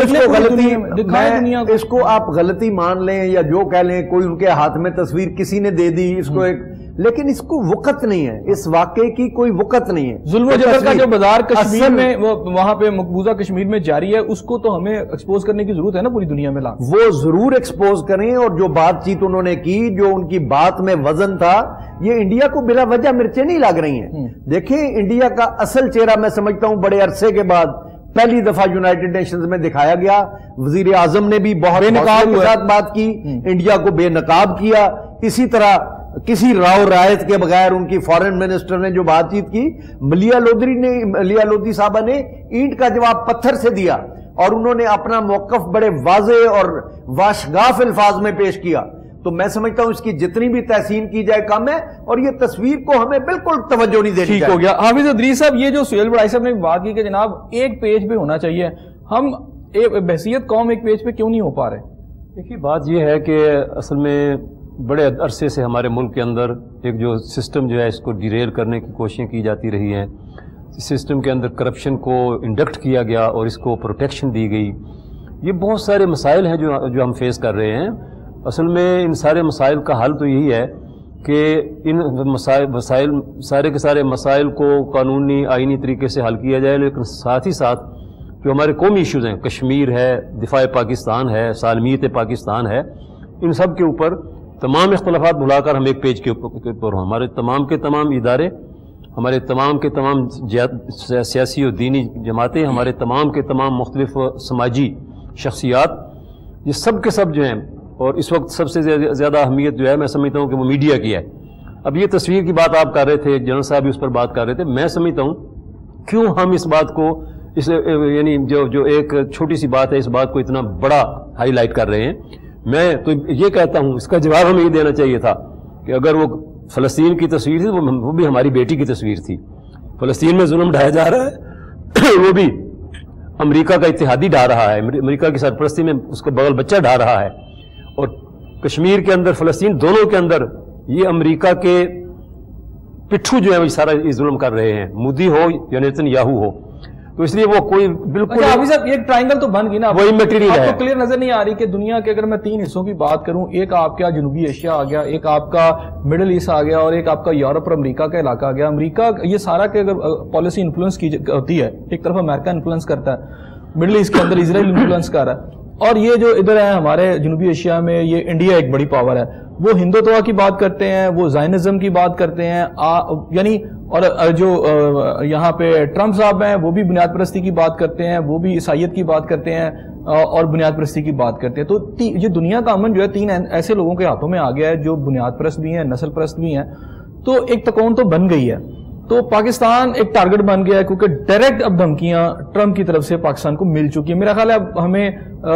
رہا ہوں اس کو آپ غلطی مان لیں یا جو کہہ لیں, کوئی ان کے ہاتھ میں تصویر کسی نے دے دی اس کو ایک, لیکن اس کو وقت نہیں ہے, اس واقعے کی کوئی وقت نہیں ہے. ظلم و جبر کا جو بازار کشمیر میں وہاں پہ مقبوضہ کشمیر میں جاری ہے, اس کو تو ہمیں ایکسپوز کرنے کی ضرورت ہے نا پوری دنیا میں. وہ ضرور ایکسپوز کریں, اور جو بات چیت انہوں نے کی, جو ان کی بات میں وزن تھا, یہ انڈیا کو بلا وجہ مرچیں نہیں لگ رہی ہیں. دیکھیں انڈیا کا اصل چہرہ میں سمجھتا ہوں بڑے عرصے کے بعد پہلی دفعہ یونائٹڈ نیشنز میں دکھایا گیا. وزیر اعظم نے بھی بہت بے نقاب کے ساتھ بات کی, انڈیا کو بے نقاب کیا. اسی طرح کسی راؤ رعایت کے بغیر ان کی فارن منسٹر نے جو بات چیت کی, ملیا لودھی صاحبہ نے اینٹ کا جواب پتھر سے دیا, اور انہوں نے اپنا موقف بڑے واضح اور واشگاف الفاظ میں پیش کیا. تو میں سمجھتا ہوں اس کی جتنی بھی تحسین کی جائے کم ہے, اور یہ تصویر کو ہمیں بالکل توجہ نہیں دینی. ٹھیک ہو گیا. حافظ ادریس صاحب, یہ جو سہیل بڑائی صاحب نے بات کی کہ جناب ایک پیج پہ ہونا چاہیے, ہم بحثیت قوم ایک پیج پہ کیوں نہیں ہو پا رہے؟ دیکھیے بات یہ ہے کہ اصل میں بڑے عرصے سے ہمارے ملک کے اندر ایک جو سسٹم جو ہے اس کو ڈیریل کرنے کی کوششیں کی جاتی رہی ہیں. سسٹم کے اندر کرپشن کو انڈکٹ کیا گیا اور اس کو پروٹیکشن دی گئی. یہ بہت سارے مسائل ہیں جو ہم فیس کر رہے ہیں. اصل میں ان سارے مسائل کا حل تو یہی ہے کہ ان مسائل سارے کے سارے مسائل کو قانونی آئینی طریقے سے حل کیا جائے, لیکن ساتھ ہی ساتھ جو ہمارے قومی ایشوز ہیں, کشمیر ہے, دفاع پاکستان ہے, سالمیت پاکستان ہے, ان سب کے اوپر تمام اختلافات بھلا کر ہم ایک پیج کے اوپر ہوں. ہمارے تمام کے تمام ادارے, ہمارے تمام کے تمام سیاسی اور دینی جماعتیں, ہمارے تمام کے تمام مختلف سماجی شخصیات, یہ سب کے سب جو ہیں, اور اس وقت سب سے زیادہ اہمیت جو ہے میں سمجھتا ہوں کہ وہ میڈیا کی ہے. اب یہ تصویر کی بات آپ کر رہے تھے, جنرل صاحب بھی اس پر بات کر رہے تھے. میں سمجھتا ہوں کیوں ہم اس بات کو یعنی جو ایک چھوٹی سی بات ہے, اس بات کو اتنا بڑا ہائی لائٹ کر رہے ہیں. میں تو یہ کہتا ہوں اس کا جواب ہمیں یہ دینا چاہیے تھا کہ اگر وہ فلسطین کی تصویر تھی, وہ بھی ہماری بیٹی کی تصویر تھی. فلسطین میں ظلم ڈھایا جا رہا ہے, وہ بھی امریکہ کا اتحادی ڈھا رہا ہے, امریکہ کی سرپرستی میں اس کا بغل بچہ ڈھا رہا ہے, اور کشمیر کے اندر، فلسطین، دونوں کے اندر یہ امریکہ کے پٹھو جو ہے وہ سارا یہ ظلم کر رہے ہیں، مودی ہو یا نیتن یاہو ہو. تو اس لیے وہ کوئی بالکل ایک ٹرائنگل تو بن گئی نا، وہی میٹیریل ہے. آپ کو کلیئر نظر نہیں آ رہی کہ دنیا کے اگر میں 3 حصوں کی بات کروں، ایک آپ کا جنوبی ایشیا آ گیا، ایک آپ کا مڈل ایسٹ آ گیا، اور ایک آپ کا یورپ اور امریکہ کا علاقہ آ گیا. امریکہ یہ سارا کہ اگر پالیسی انفلوئنس کی ہوتی ہے، ایک طرف امریکہ انفلوئنس کرتا ہے، مڈل ایسٹ کے اندر اسرائیل انفلوئنس کر رہا ہے، اور یہ جو ادھر ہے ہمارے جنوبی ایشیا میں یہ انڈیا ایک بڑی پاور ہے. وہ ہندوتوا کی بات کرتے ہیں، وہ زائنزم کی بات کرتے ہیں، یعنی اور جو یہاں پہ ٹرمپ صاحب ہیں وہ بھی بنیاد پرستی کی بات کرتے ہیں، وہ بھی عیسائیت کی بات کرتے ہیں اور بنیاد پرستی کی بات کرتے ہیں. تو یہ دنیا کا امن جو ہے 3 ایسے لوگوں کے ہاتھوں میں آ گیا ہے جو بنیاد پرست بھی ہیں، نسل پرست بھی ہیں. تو ایک تکون تو بن گئی ہے. تو پاکستان ایک ٹارگٹ بن گیا ہے کیونکہ ڈائریکٹ اب دھمکیاں ٹرمپ کی طرف سے پاکستان کو مل چکی ہیں. میرا خیال ہے اب ہمیں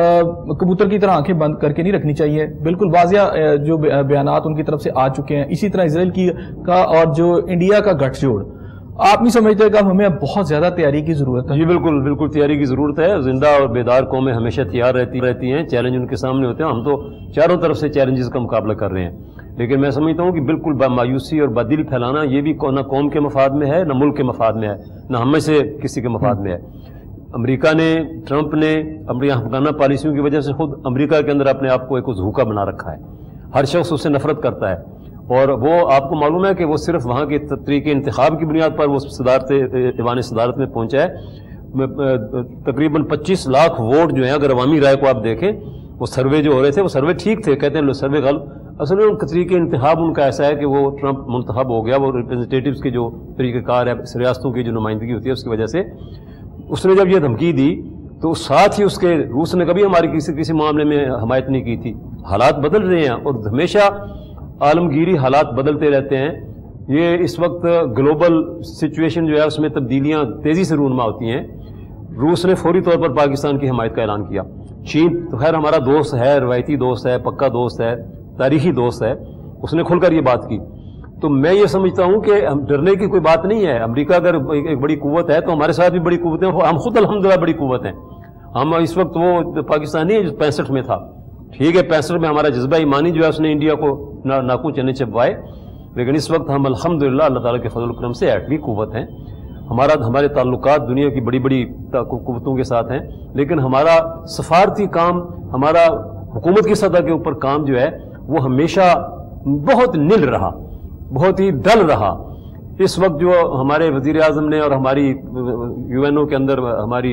کبوتر کی طرح آنکھیں بند کر کے نہیں رکھنی چاہیے. بالکل واضح جو بیانات ان کی طرف سے آ چکے ہیں. اسی طرح اسرائیل کی کا اور جو انڈیا کا گٹھ جوڑ، آپ نہیں سمجھتے کہ اب ہمیں بہت زیادہ تیاری کی ضرورت ہے؟ جی بالکل بالکل تیاری کی ضرورت ہے. زندہ اور بیدار قومیں ہمیشہ تیار رہتی ہیں. چیلنج ان کے سامنے ہوتے ہیں. ہم تو چاروں طرف سے چیلنجز کا مقابلہ کر رہے ہیں. لیکن میں سمجھتا ہوں کہ بالکل مایوسی اور بددلی پھیلانا یہ بھی نہ قوم کے مفاد میں ہے، نہ ملک کے مفاد میں ہے، نہ ہم میں سے کسی کے مفاد میں ہے. امریکہ نے، ٹرمپ نے اپنی حکمرانہ پالیسیوں کی وجہ سے خود امریکہ کے اندر اپنے آپ کو ایک دھوکہ بنا رکھا ہے. ہر شخص اس سے نفرت کرتا ہے، اور وہ آپ کو معلوم ہے کہ وہ صرف وہاں کے طریقے انتخاب کی بنیاد پر وہ ایوان صدارت میں پہنچا ہے. تقریباً 25 لاکھ ووٹ جو ہیں، اگر عوامی رائے کو آپ دیکھیں، وہ سروے جو ہو رہے تھے وہ سروے ٹھیک تھے، کہتے ہیں سروے غلط. اصل میں ان کا طریقے انتخاب ان کا ایسا ہے کہ وہ ٹرمپ منتخب ہو گیا. وہ ریپرزنٹیٹیوز کے جو طریقہ کار ہے، ریاستوں کی جو نمائندگی ہوتی ہے، اس کی وجہ سے اس نے جب یہ دھمکی دی تو ساتھ ہی اس کے روس نے کبھی ہماری کسی معاملے میں حمایت نہیں کی تھی. حالات بدل رہے ہیں اور ہمیشہ عالمگیری حالات بدلتے رہتے ہیں. یہ اس وقت گلوبل سچویشن جو ہے اس میں تبدیلیاں تیزی سے رونما ہوتی ہیں. روس نے فوری طور پر پاکستان کی حمایت کا اعلان کیا. چین تو خیر ہمارا دوست ہے، روایتی دوست ہے، پکا دوست ہے، تاریخی دوست ہے، اس نے کھل کر یہ بات کی. تو میں یہ سمجھتا ہوں کہ ہم ڈرنے کی کوئی بات نہیں ہے. امریکہ اگر ایک بڑی قوت ہے تو ہمارے ساتھ بھی بڑی قوتیں، ہم خود الحمدللہ بڑی قوت ہیں. ہم اس وقت وہ پاکستان نہیں ہے جو 65 میں تھا. ٹھیک ہے 65 میں ہمارا جذبہ ایمانی جو ہے اس نے انڈیا کو ناکوں چنے چبوائے، لیکن اس وقت ہم الحمدللہ اللہ تعالیٰ کے فضل و کرم سے ایٹلی قوت ہیں. ہمارے تعلقات دنیا کی بڑی بڑی قوتوں کے ساتھ ہیں، لیکن ہمارا سفارتی کام، ہمارا حکومت کی سطح کے اوپر کام جو ہے وہ ہمیشہ بہت نل رہا، بہت ہی ڈل رہا. اس وقت جو ہمارے وزیر اعظم نے اور ہماری UN کے اندر ہماری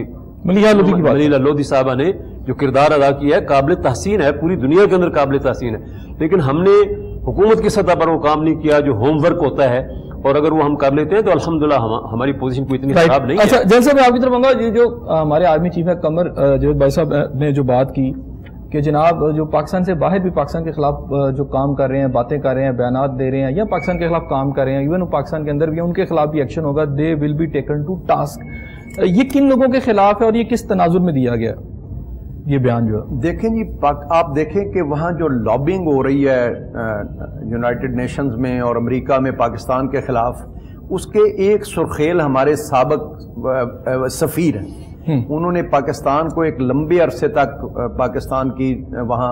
ملیحہ لودھی صاحبہ نے جو کردار ادا کیا ہے قابل تحسین ہے، پوری دنیا کے اندر قابل تحسین ہے. لیکن ہم نے حکومت کی سطح پر وہ کام نہیں کیا جو ہوم ورک ہوتا ہے، اور اگر وہ ہم کر لیتے ہیں تو الحمدللہ ہماری پوزیشن کوئی اتنی خراب نہیں ہے. اچھا جیسے میں آپ کی طرف آؤں گا، یہ جو ہمارے آرمی چیف ہے قمر جاوید بھائی صاحب نے جو بات کی کہ جناب جو پاکستان سے باہر بھی پاکستان کے خلاف جو کام کر رہے ہیں، باتیں کر رہے ہیں، بیانات دے رہے ہیں، یا پاکستان کے خلاف کام کر رہے ہیں، ایون پاکستان کے اندر بھی ان کے خلاف بھی ایکشن ہوگا، they will be taken to task. یہ کن لوگوں کے خلاف ہے اور یہ کس تناظر میں دیا گیا یہ بیان جو ہے؟ دیکھیں جی، آپ دیکھیں کہ وہاں جو لابنگ ہو رہی ہے یونائٹڈ نیشنز میں اور امریکہ میں پاکستان کے خلاف، اس کے ایک سرخیل ہمارے سابق سفیر ہیں. انہوں نے پاکستان کو ایک لمبے عرصے تک پاکستان کی وہاں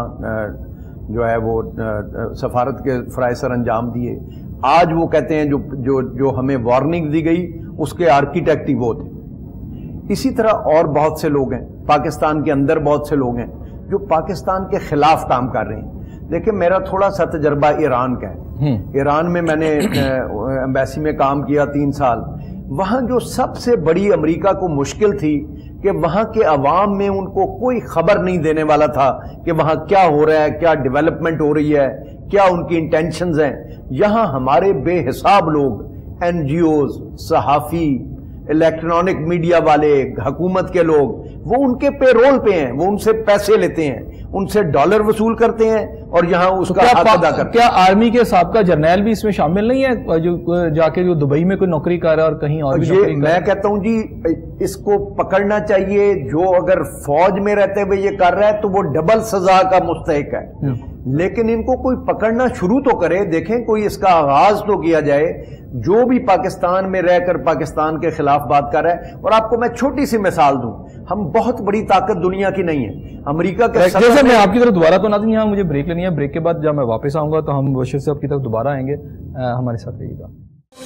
جو ہے وہ سفارت کے فرائض سر انجام دیے. آج وہ کہتے ہیں جو ہمیں وارننگ دی گئی اس کے آرکیٹیکٹ ہی وہ تھے. اسی طرح اور بہت سے لوگ ہیں پاکستان کے اندر، بہت سے لوگ ہیں جو پاکستان کے خلاف کام کر رہے ہیں. دیکھیں میرا تھوڑا سا تجربہ ایران کا ہے. ایران میں نے ایمبیسی میں کام کیا 3 سال. وہاں جو سب سے بڑی امریکہ کو مشکل تھی کہ وہاں کے عوام میں ان کو کوئی خبر نہیں دینے والا تھا کہ وہاں کیا ہو رہا ہے، کیا ڈیولپمنٹ ہو رہی ہے، کیا ان کی انٹینشنز ہیں. یہاں ہمارے بے حساب لوگ، NGOز، صحافی، الیکٹرانک میڈیا والے، حکومت کے لوگ، وہ ان کے پے رول پہ ہیں، وہ ان سے پیسے لیتے ہیں، ان سے ڈالر وصول کرتے ہیں اور یہاں اس کا حق ادا کرتے ہیں. کیا آرمی کے سابقہ جرنیل بھی اس میں شامل نہیں ہے جو جا کے جو دبئی میں کوئی نوکری کر رہا ہے اور کہیں اور بھی نوکری کر رہا ہے؟ میں کہتا ہوں جی اس کو پکڑنا چاہیے. جو اگر فوج میں رہتے ہوئے یہ کر رہا ہے تو وہ ڈبل سزا کا مستحق ہے. لیکن ان کو کوئی پکڑنا شروع تو کرے. دیکھیں کوئی اس کا آغاز تو کیا جائے. جو بھی پاکستان میں رہ کر پاکستان کے خلاف بات کر رہا ہے, اور آپ کو میں چھوٹی سی مثال دوں, ہم بہت بڑی طاقت دنیا کی نہیں ہے. امریکہ کے جیسے میں آپ کی طرف دوبارہ تو ناظرین یہاں مجھے بریک لینی ہے, بریک کے بعد جب میں واپس آؤں گا تو ہم بشیر صاحب کی طرف دوبارہ آئیں گے. ہمارے ساتھ رہیے گا.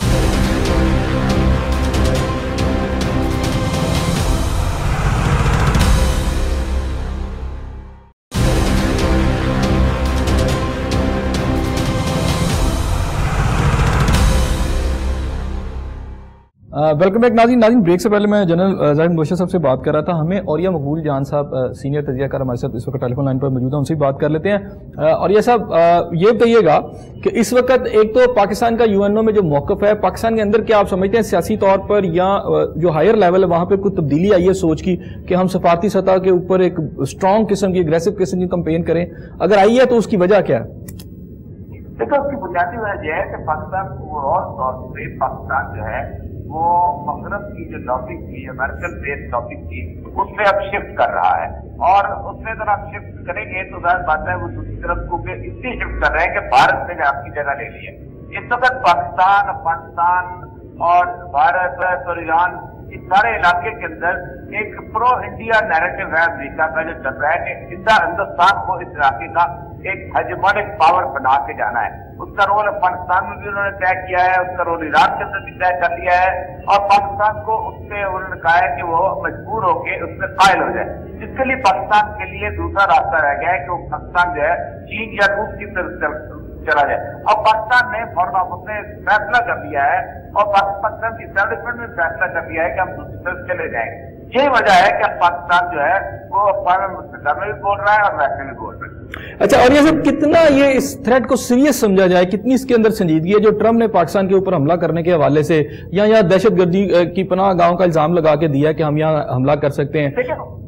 ویلکم بیک ناظرین. بریک سے پہلے میں جنرل زاہد مبشر صاحب سے بات کر رہا تھا. ہمیں اوریہ مقبول جان صاحب سینئر تجزیہ کار ہمارے ساتھ اس وقت ٹیلی فون لائن پر موجود ہیں, ان سے بھی بات کر لیتے ہیں. اوریہ صاحب یہ بتائیے گا کہ اس وقت ایک تو پاکستان کا یو این او میں جو موقف ہے, پاکستان کے اندر کیا آپ سمجھتے ہیں سیاسی طور پر یا جو ہائر لیول ہے وہاں پہ کوئی تبدیلی آئی ہے سوچ کی کہ ہم سفارتی سطح کے اوپر ایک اسٹرانگ قسم کی اگریسو قسم کی کمپین کریں؟ اگر آئی ہے تو اس کی وجہ کیا ہے؟ دیکھو اس کی بنیادی وجہ یہ ہے کہ پاکستان اوور آل طور پہ پاکستان جو ہے وہ مغرب کی جو ٹاپک تھی, امریکن بیس ٹاپک تھی, اس میں اب شفٹ کر رہا ہے. اور اس میں اگر آپ شفٹ کریں گے تو ظاہر بات ہے وہ دوسری طرف کو اس لیے شفٹ کر رہے ہیں کہ بھارت نے آپ کی جگہ لے لی ہے. اس وقت پاکستان, افغانستان اور بھارت اور ایران, اس سارے علاقے کے اندر ایک پرو انڈیا نیریٹو ہے امریکہ کا جو چل رہا ہے کہ ہندوستان کو اس علاقے کا ایک ہیجمونک پاور بنا کے جانا ہے. اس کا رول افغانستان میں بھی انہوں نے طے کیا ہے, اس کا رول ایران کے اندر بھی طے کر لیا ہے, اور پاکستان کو اس پہ انہوں نے کہا ہے کہ وہ مجبور ہو کے اس میں قائل ہو جائے. جس کے لیے پاکستان کے لیے دوسرا راستہ رہ گیا ہے کہ وہ پاکستان جو ہے چین یا روس کی طرف چلا جائے. اور پاکستان نے فوراً آفس نے فیصلہ کر لیا ہے, اور پاکستان کی اسٹیبلشمنٹ نے فیصلہ کر لیا ہے کہ ہم دوسری طرف چلے جائیں گے. یہی وجہ ہے کہ پاکستان جو ہے وہ اقوام متحدہ میں بھی بول رہا ہے اور ویسے بھی بول رہا ہے. اچھا, اور یہ سب کتنا یہ اس تھریٹ کو سیریس سمجھا جائے, کتنی اس کے اندر سنجیدگی ہے جو ٹرمپ نے پاکستان کے اوپر حملہ کرنے کے حوالے سے یا یہاں دہشت گردی کی پناہ گاہوں کا الزام لگا کے دیا کہ ہم یہاں حملہ کر سکتے ہیں؟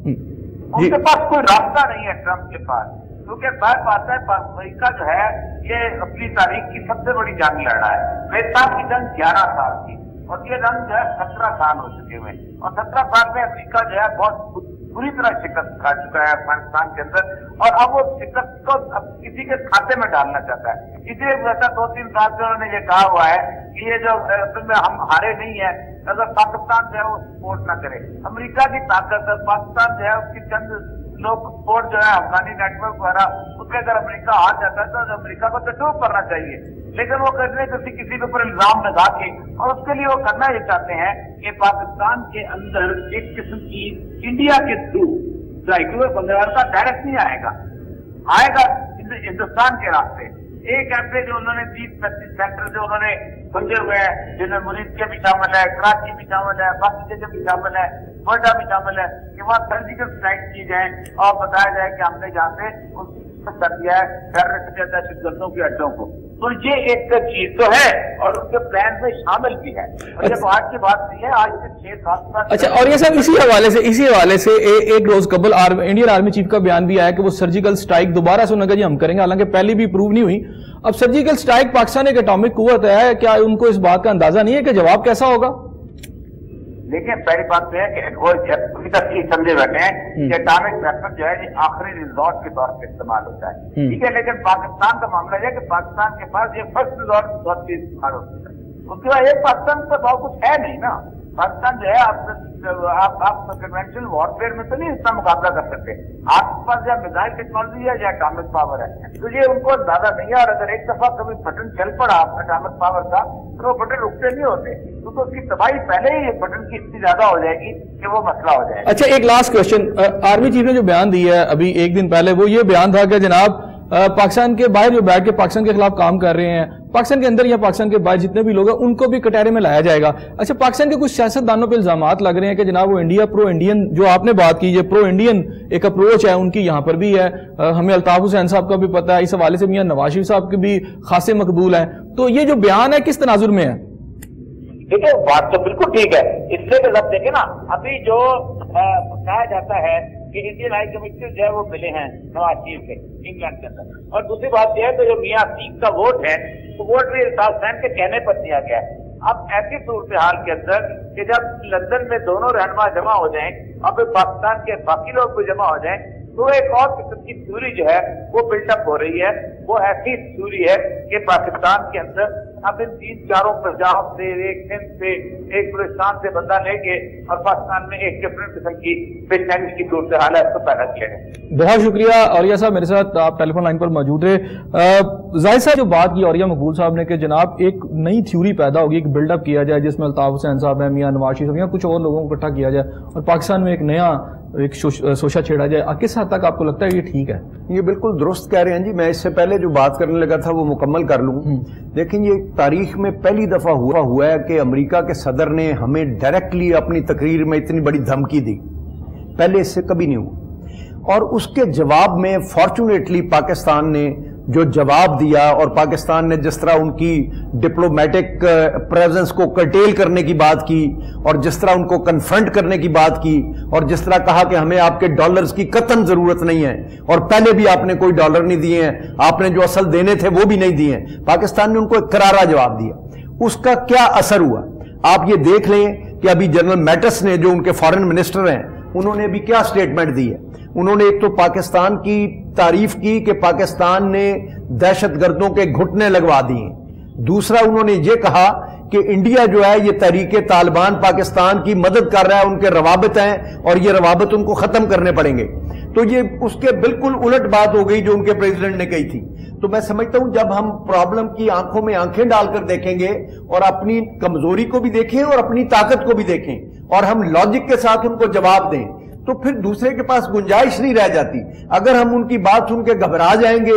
ان کے پاس کوئی راستہ نہیں ہے ٹرمپ کے پاس, کیونکہ ظاہر بات ہے امریکہ جو ہے یہ اپنی تاریخ کی سب سے بڑی جنگ لڑ رہا ہے. ویتنام کی جنگ 11 سال کی, اور یہ جنگ جو ہے 17 سال ہو چکے ہوئے, اور 17 سال میں امریکہ جو ہے بہت بری طرح شکست کھا چکا ہے افغانستان کے اندر, اور اب وہ شکست کو اب کسی کے کھاتے میں ڈالنا چاہتا ہے. اس لیے ویسا 2-3 سال سے انہوں نے یہ کہا ہوا ہے کہ یہ جو ہم ہارے نہیں ہیں, اگر پاکستان جو ہے وہ سپورٹ نہ کرے. امریکہ کی طاقت ہے, پاکستان جو ہے اس کی چند لوگ سپورٹ جو ہے افغانی نیٹ ورک وغیرہ, اس میں اگر امریکہ آ جاتا ہے تو امریکہ کو تجربہ کرنا چاہیے, لیکن وہ کرنے کسی کے اوپر الزام لگا کے, اور اس کے لیے وہ کرنا یہ چاہتے ہیں کہ پاکستان کے اندر ایک قسم کی انڈیا کے تھرو بنگال کا ڈائریکٹ نہیں آئے گا ہندوستان کے راستے. ایک ایسے جو انہوں نے 30-35 سینٹر جو انہوں نے سمجھے ہوئے ہیں, جن میں مرید کے بھی شامل ہے, کراچی بھی شامل ہے, باقی جگہ بھی شامل ہے, نوئیڈا بھی شامل ہے, کہ وہاں سرجیکل اسٹرائک کی جائیں اور بتایا جائے کہ ہم نے جہاں سے کر دیا ہے ٹیررسٹ یا دہشت گردوں کے اڈوں کو. تو یہ ایک چیز تو ہے اور اس کے پلان میں شامل بھی ہے, اور یہ آج کی بات نہیں ہے, آج سے 6-7 سال. اچھا, اور یہ سب اسی حوالے سے ایک روز قبل انڈین آرمی چیف کا بیان بھی آیا کہ وہ سرجیکل سٹرائک دوبارہ سے انہوں نے کہا جی ہم کریں گے, حالانکہ پہلی بھی پروو نہیں ہوئی. اب سرجیکل سٹرائک پاکستان ایک اٹامک قوت ہے, کیا ان کو اس بات کا اندازہ نہیں ہے کہ جواب کیسا ہوگا؟ لیکن پہلی بات تو ہے کہ وہ ابھی تک یہ سمجھے بیٹھے ہیں کہ اٹامک ویپن جو ہے یہ آخری ریزورٹ کے طور پہ استعمال ہوتا ہے, ٹھیک ہے, لیکن پاکستان کا معاملہ یہ ہے کہ پاکستان کے پاس یہ فرسٹ ریزورٹ کے طور پہ استعمال ہوتا ہے. اس کے بعد یہ پاکستان کا بہت کچھ ہے نہیں نا. پاکستان جو ہے آپ کنونشنل وارفیئر میں تو نہیں اتنا مقابلہ کر سکتے. آپ کے پاس یا میزائل ٹیکنالوجی ہے یا اٹامک پاور ہے, تو یہ ان کو زیادہ نہیں ہے. اور اگر ایک دفعہ کبھی بٹن چل پڑا اٹامک پاور کا تو وہ بٹن رکتے نہیں ہوتے, کیونکہ اس کی تباہی پہلے ہی بٹن کی اتنی زیادہ ہو جائے گی کہ وہ مسئلہ ہو جائے گا. اچھا, ایک لاسٹ کوشچن, آرمی چیف نے جو بیان دیا ہے ابھی ایک دن پہلے, وہ یہ بیان تھا کہ جناب پاکستان کے باہر جو بیٹھ کے پاکستان کے خلاف کام کر رہے ہیں, پاکستان کے اندر یا پاکستان کے باہر جتنے بھی لوگ ہیں ان کو بھی کٹہرے میں لایا جائے گا. اچھا, پاکستان کے کچھ سیاست دانوں پہ الزامات لگ رہے ہیں کہ جناب وہ انڈیا پرو انڈین, جو آپ نے بات کی یہ پرو انڈین ایک اپروچ ہے ان کی یہاں پر بھی ہے. ہمیں الطاف حسین صاحب کا بھی پتا ہے, اس حوالے سے میاں نواز شریف صاحب کے بھی خاصے مقبول ہیں. تو یہ جو بیان ہے کس تناظر میں ہے؟ دیکھیں بات تو بالکل ٹھیک ہے, اس لیے کہ سب دیکھیں نا ابھی جو کہا جاتا ہے کہ انڈین ہائی کمیشنر جو ہے وہ ملے ہیں نواز شریف سے انگلینڈ کے اندر. اور دوسری بات یہ ہے کہ جو میاں عتیق کا ووٹ ہے تو ووٹ بھی الطاف حسین کے کہنے پر دیا گیا ہے. اب ایسی صورتحال کے اندر کہ جب لندن میں دونوں رہنما جمع ہو جائیں اور پھر پاکستان کے باقی لوگ بھی جمع ہو جائیں तो एक और किस्म की थ्योरी जो है वो बिल्डअप हो रही है। वो ऐसी थ्योरी है कि पाकिस्तान के अंदर अब इन 3-4 पंजाब से, एक सिंध से, एक बलूचिस्तान से बंदा लेके और पाकिस्तान में एक डिफरेंट किस्म की बेचैनी की सूरत हाल है, इसको पैदा किया है। बहुत शुक्रिया औरिया साहब, मेरे साथ आप टेलीफोन लाइन पर मौजूद रहे। जाहिर साहब जो बात की औरिया मकबूल साहब ने कि जनाब एक नई थ्योरी पैदा होगी, एक बिल्डअप किया जाए जिसमें अल्ताफ हुसैन साहब है, मियां नवाज शरीफ या कुछ और लोगों को इकट्ठा किया जाए और पाकिस्तान में एक नया एक सोशा छेड़ा जाए। किस हद तक आपको लगता है ये ठीक है? ये बिल्कुल दुरुस्त कह रहे हैं जी। मैं इससे पहले जो बात करने लगा था वो मुकम्मल कर लूँ। लेकिन ये तारीख में पहली दफा हुआ है कि अमेरिका के सदर ने हमें डायरेक्टली अपनी तकरीर में इतनी बड़ी धमकी दी, पहले इससे कभी नहीं हुआ। और उसके जवाब में फॉर्चुनेटली पाकिस्तान ने जो जवाब दिया और पाकिस्तान ने जिस तरह उनकी डिप्लोमेटिक प्रेजेंस को कर्टेल करने की बात की और जिस तरह उनको कन्फ्रंट करने की बात की और जिस तरह कहा कि हमें आपके डॉलर्स की कतन जरूरत नहीं है और पहले भी आपने कोई डॉलर नहीं दिए हैं, आपने जो असल देने थे वो भी नहीं दिए हैं, पाकिस्तान ने उनको एक करारा जवाब दिया। उसका क्या असर हुआ आप ये देख लें कि अभी जनरल मैटिस ने, जो उनके फॉरेन मिनिस्टर हैं, उन्होंने भी क्या स्टेटमेंट दी है। उन्होंने एक तो पाकिस्तान की तारीफ की कि पाकिस्तान ने दहशतगर्दों के घुटने लगवा दिए, दूसरा उन्होंने ये कहा कि इंडिया जो है ये तहरीके तालिबान पाकिस्तान की मदद कर रहा है, उनके रवाबित हैं और ये रवाबित उनको खत्म करने पड़ेंगे। तो ये उसके बिल्कुल उलट बात हो गई जो उनके प्रेसिडेंट ने कही थी। तो मैं समझता हूं जब हम प्रॉब्लम की आंखों में आंखें डालकर देखेंगे और अपनी कमजोरी को भी देखें और अपनी ताकत को भी देखें और हम लॉजिक के साथ उनको जवाब दें, तो फिर दूसरे के पास गुंजाइश नहीं रह जाती। अगर हम उनकी बात सुन के घबरा जाएंगे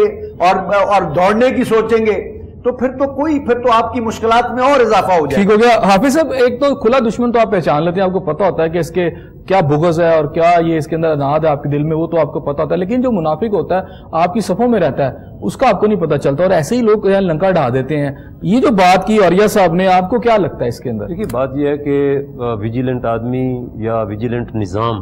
और दौड़ने की सोचेंगे तो फिर तो आपकी मुश्किलात में और इजाफा हो जाएगा। ठीक हो गया हाफिज साहब, एक तो खुला दुश्मन तो आप पहचान लेते हैं, आपको पता होता है कि इसके क्या बुग़्ज़ है और क्या ये इसके अंदर अनाद है आपके दिल में, वो तो आपको पता होता है। लेकिन जो मुनाफिक होता है आपकी सफ़ों में रहता है उसका आपको नहीं पता चलता और ऐसे ही लोग लंका ढा देते हैं। ये जो बात की औरिया साहब ने, आपको क्या लगता है इसके अंदर? देखिए बात यह है कि विजिलेंट आदमी या विजिलेंट निज़ाम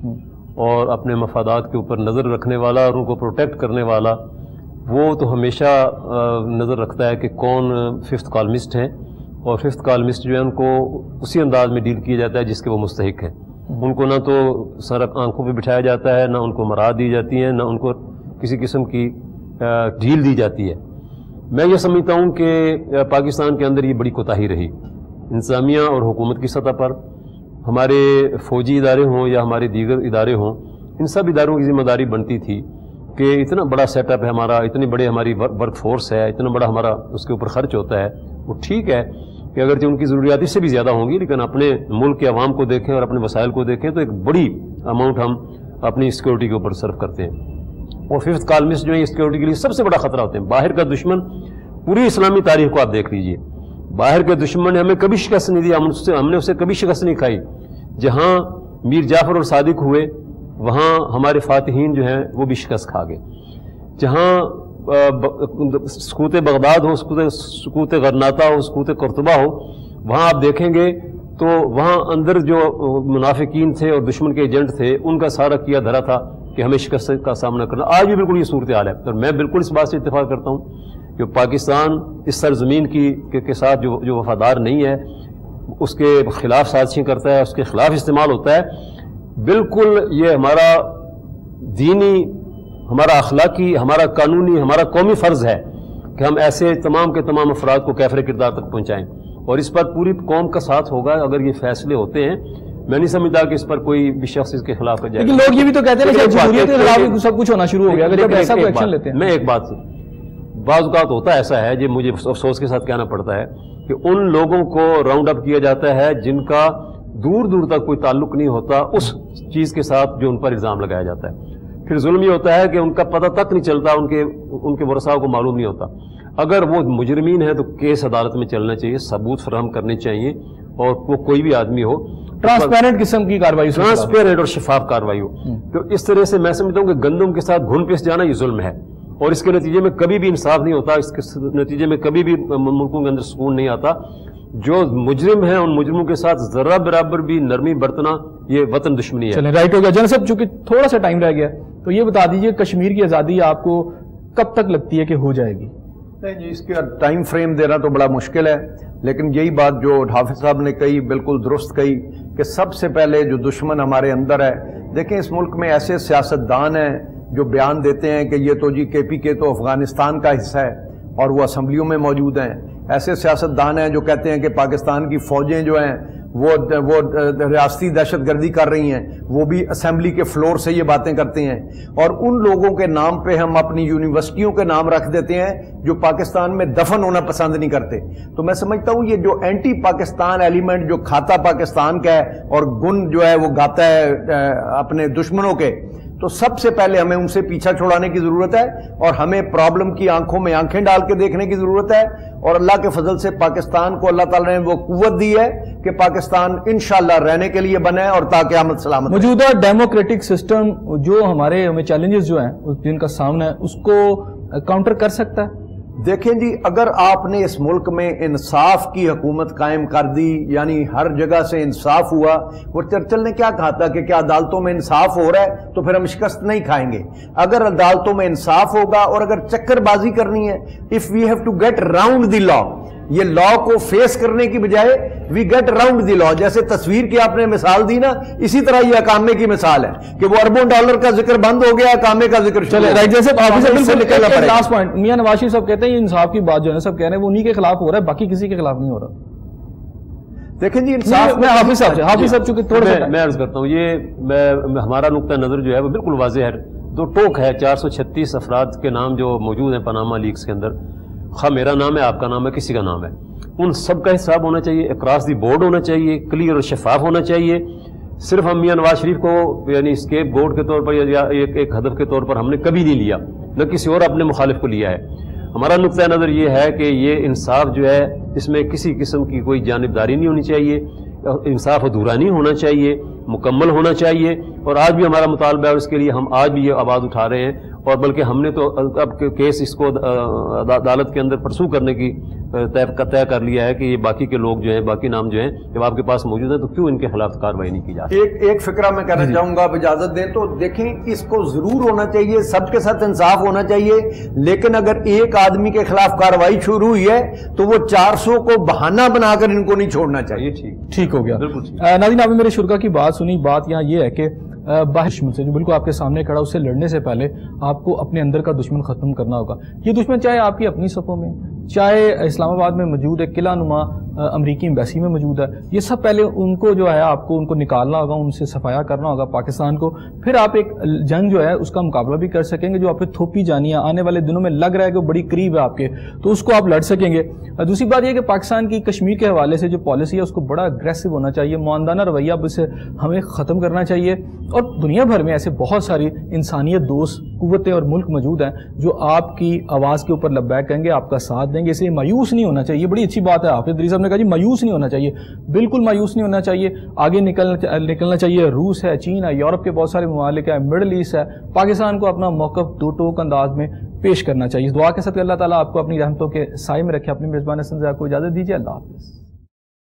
और अपने मफादात के ऊपर नज़र रखने वाला और उनको प्रोटेक्ट करने वाला, वो तो हमेशा नज़र रखता है कि कौन फिफ्थ कॉलमिस्ट हैं और फिफ्थ कॉलमिस्ट जो है उनको उसी अंदाज में डील किया जाता है जिसके वो मुस्तहिक हैं। उनको ना तो सर आंखों पे बिठाया जाता है, ना उनको मराद दी जाती है, ना उनको किसी किस्म की ढील दी जाती है। मैं ये समझता हूँ कि पाकिस्तान के अंदर ये बड़ी कोताही रही इंतज़ामिया और हुकूमत की सतह पर। हमारे फ़ौजी इदारे हों या हमारे दीगर इदारे हों, इन सब इदारों की ज़िम्मेदारी बनती थी कि इतना बड़ा सेटअप है हमारा, इतनी बड़ी हमारी वर्क फोर्स है, इतना बड़ा हमारा उसके ऊपर ख़र्च होता है। वो ठीक है कि अगर उनकी ज़रूरियात इससे भी ज़्यादा होंगी, लेकिन अपने मुल्क के अवाम को देखें और अपने वसाइल को देखें तो एक बड़ी अमाउंट हम अपनी सिक्योरिटी के ऊपर सर्व करते हैं। और फिफ्थ कॉलमिस्ट जो है सिक्योरिटी के लिए सबसे बड़ा ख़तरा होते हैं। बाहर का दुश्मन, पूरी इस्लामी तारीख को आप देख लीजिए, बाहर के दुश्मन ने हमें कभी शिकस्त नहीं दिया, हमने उससे कभी शिकस्त नहीं खाई। जहाँ मीर जाफर और सादिक हुए वहाँ हमारे फातिहीन जो हैं वो भी शिकस्त खा गए। जहाँ सकूत बगदाद हो, सकूत गरनाता हो, सकूत कुर्तुबा हो, वहाँ आप देखेंगे तो वहाँ अंदर जो मुनाफिकीन थे और दुश्मन के एजेंट थे उनका सारा किया धरा था कि हमें शिकस्त का सामना करना। आज भी बिल्कुल ये सूरत हाल है और मैं बिल्कुल इस बात से इत्तेफाक करता हूँ कि पाकिस्तान इस सरजमीन के साथ जो वफादार नहीं है उसके खिलाफ साजिशें करता है, उसके खिलाफ इस्तेमाल होता है। बिल्कुल ये हमारा दीनी, हमारा अखलाकी, हमारा कानूनी, हमारा कौमी फ़र्ज़ है कि हम ऐसे तमाम के तमाम अफराद को कैफर किरदार तक पहुँचाएँ और इस पर पूरी कौम का साथ होगा अगर ये फैसले होते हैं। मैं नहीं समझता कि इस पर कोई भी शख्स इसके खिलाफ कर जाए। लेकिन लोग ये भी तो कहते हैं कि जमहूरियत के खिलाफ सब कुछ होना शुरू हो गया जब ऐसा कोई एक्शन लेते हैं। मैं एक बात, बाज़ औक़ात होता ऐसा है जो मुझे अफसोस के साथ कहना पड़ता है कि उन लोगों को राउंड अप किया जाता है जिनका दूर दूर तक कोई ताल्लुक नहीं होता उस चीज़ के साथ जो उन पर इल्ज़ाम लगाया जाता है। फिर जुल्म ये होता है कि उनका पता तक नहीं चलता, उनके वरसाओं को मालूम नहीं होता। अगर वो मुजरिमीन है तो केस अदालत में चलना चाहिए, सबूत फराहम करने चाहिए और वो कोई भी आदमी हो, ट्रांसपेरेंट किस्म की कार्रवाई, ट्रांसपेरेंट और शफाफ कार्रवाई हो। तो इस तरह से मैं समझता हूँ कि गंदम के साथ घुन पिस जाना ये जुल्म है और इसके नतीजे में कभी भी इंसाफ नहीं होता, इसके नतीजे में कभी भी मुल्कों के अंदर सुकून नहीं आता। जो मुजरिम है उन मुजरिमों के साथ जरा बराबर भी नरमी बरतना ये वतन दुश्मनी है। चलें, राइट हो गया। जनरल साहब चूंकि थोड़ा सा टाइम रह गया तो ये बता दीजिए कश्मीर की आज़ादी आपको कब तक लगती है कि हो जाएगी? नहीं जी, इसका टाइम फ्रेम देना तो बड़ा मुश्किल है, लेकिन यही बात जो हाफिज साहब ने कही बिल्कुल दुरुस्त कही कि सबसे पहले जो दुश्मन हमारे अंदर है دیکھیں اس ملک میں ایسے سیاستدان ہیں جو بیان دیتے ہیں کہ یہ تو جی KPK تو افغانستان کا حصہ ہے اور وہ اسمبلیوں میں موجود ہیں. ایسے سیاستدان ہیں جو کہتے ہیں کہ پاکستان کی فوجیں جو ہیں وہ ریاستی دہشت گردی کر رہی ہیں, وہ بھی اسمبلی کے فلور سے یہ باتیں کرتے ہیں. اور ان لوگوں کے نام پہ ہم اپنی یونیورسٹیوں کے نام رکھ دیتے ہیں جو پاکستان میں دفن ہونا پسند نہیں کرتے. تو میں سمجھتا ہوں یہ جو اینٹی پاکستان ایلیمنٹ جو کھاتا پاکستان کا ہے اور گن جو ہے وہ گاتا ہے اپنے دشمنوں کے, تو سب سے پہلے ہمیں ان سے پیچھا چھڑانے کی ضرورت ہے اور ہمیں پرابلم کی آنکھوں میں آنکھیں ڈال کے دیکھنے کی ضرورت ہے. اور اللہ کے فضل سے پاکستان کو اللہ تعالیٰ نے وہ قوت دی ہے کہ پاکستان انشاءاللہ رہنے کے لیے بنا ہے اور تا قیامت سلامت. موجودہ ڈیموکریٹک سسٹم جو ہمیں چیلنجز جو ہیں جن کا سامنا ہے اس کو کاؤنٹر کر سکتا ہے؟ دیکھیں جی, اگر آپ نے اس ملک میں انصاف کی حکومت قائم کر دی, یعنی ہر جگہ سے انصاف ہوا. وہ چرچل نے کیا کہا تھا کہ کیا عدالتوں میں انصاف ہو رہا ہے تو پھر ہم شکست نہیں کھائیں گے. اگر عدالتوں میں انصاف ہوگا اور اگر چکر بازی کرنی ہے, if we have to get around the law, یہ لا کو فیس کرنے کی بجائے وی گیٹ اراؤنڈ دی لا. جیسے تصویر کی آپ نے مثال دی نا, اسی طرح یہ اقامے کی مثال ہے کہ وہ اربوں ڈالر کا ذکر بند ہو گیا, اقامے کا ذکر چلے رائٹ. جیسے لاسٹ پوائنٹ میاں نواز شریف صاحب کہتے ہیں یہ انصاف کی بات جو ہے سب کہہ رہے ہیں وہ انہی کے خلاف ہو رہا ہے, باقی کسی کے خلاف نہیں ہو رہا. دیکھیں جی انصاف میں حافظ صاحب چونکہ تھوڑا میں عرض کرتا ہوں, یہ ہمارا نقطہ نظر جو ہے وہ بالکل واضح ہے. دو ٹوک ہے 436 افراد کے نام جو موجود ہیں پاناما لیکس کے اندر, خواہ میرا نام ہے, آپ کا نام ہے, کسی کا نام ہے, ان سب کا حساب ہونا چاہیے, اکراس دی بورڈ ہونا چاہیے, کلیئر اور شفاف ہونا چاہیے. صرف ہم میاں نواز شریف کو یعنی اسکیپ گورڈ کے طور پر یا ایک ہدف کے طور پر ہم نے کبھی نہیں لیا, نہ کسی اور اپنے مخالف کو لیا ہے. ہمارا نقطہ نظر یہ ہے کہ یہ انصاف جو ہے اس میں کسی قسم کی کوئی جانبداری نہیں ہونی چاہیے, انصاف ادھورا نہیں ہونا چاہیے, مکمل ہونا چاہیے. اور آج بھی ہمارا مطالبہ ہے, اس کے لیے ہم آج بھی یہ آواز اٹھا رہے ہیں. اور بلکہ ہم نے تو اب کیس اس کو عدالت کے اندر پرسو کرنے کی طے کر لیا ہے کہ یہ باقی کے لوگ جو ہیں, باقی نام جو ہیں جب آپ کے پاس موجود ہیں تو کیوں ان کے خلاف کارروائی نہیں کی جاتی. ایک فکرہ میں کہنا چاہوں گا, آپ اجازت دیں تو. دیکھیں اس کو ضرور ہونا چاہیے, سب کے ساتھ انصاف ہونا چاہیے, لیکن اگر ایک آدمی کے خلاف کارروائی شروع ہوئی ہے تو وہ 400 کو بہانہ بنا کر ان کو نہیں چھوڑنا چاہیے. ٹھیک ہو گیا. ناظرین آپ نے میرے شرکا کی بات سنی. بات یہاں یہ ہے کہ دشمن سے جو بالکل آپ کے سامنے کھڑا, اس سے لڑنے سے پہلے آپ کو اپنے اندر کا دشمن ختم کرنا ہوگا. یہ دشمن چاہے آپ کی اپنی صفوں میں, چاہے اسلام آباد میں موجود ہے, قلعہ نما امریکی ایمبیسی میں موجود ہے, یہ سب پہلے ان کو جو ہے آپ کو ان کو نکالنا ہوگا, ان سے صفایا کرنا ہوگا پاکستان کو. پھر آپ ایک جنگ جو ہے اس کا مقابلہ بھی کر سکیں گے جو آپ پہ تھوپی جانی ہے, آنے والے دنوں میں لگ رہا ہے کہ وہ بڑی قریب ہے آپ کے, تو اس کو آپ لڑ سکیں گے. دوسری بات یہ کہ پاکستان کی کشمیر کے حوالے سے جو پالیسی ہے اس کو بڑا اگریسو ہونا چاہیے, معاندانہ رویہ اب اسے ہمیں ختم کرنا چاہیے. اور دنیا بھر میں ایسے بہت ساری انسانیت دوست قوتیں اور ملک موجود ہیں جو آپ کی آواز کے اوپر لبیک کہیں گے, آپ کا ساتھ دیں گے. اسے مایوس نہیں ہونا چاہیے. یہ بڑی اچھی بات ہے, حافظ دری صاحب نے کہا جی مایوس نہیں ہونا چاہیے. بالکل مایوس نہیں ہونا چاہیے, آگے نکلنا چاہیے. روس ہے, چین ہے, یورپ کے بہت سارے ممالک ہیں, مڈل ایسٹ ہے. پاکستان کو اپنا موقف دو ٹوک انداز میں پیش کرنا چاہیے. دعا کے ساتھ اللہ تعالیٰ آپ کو اپنی رحمتوں کے سائے میں رکھے. اپنی میزبان حسن سے آپ کو اجازت دیجیے. اللہ حافظ.